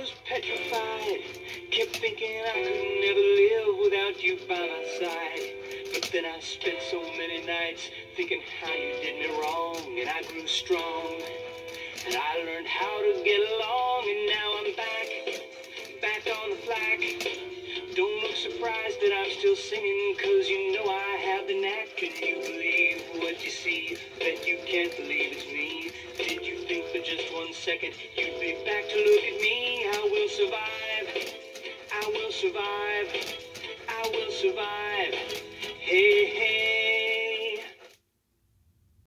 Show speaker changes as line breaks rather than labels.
was petrified, kept thinking I could never live without you by my side. But then I spent so many nights thinking how you did me wrong, and I grew strong, and I learned how to get along, and now I'm back on the flack. Don't look surprised that I'm still singing, 'cause you know I have the knack. Can you believe what you see? Bet you can't believe it's me. Did you think for just 1 second you'd be back to look at me? I will survive, I will survive, I will survive. Hey, hey.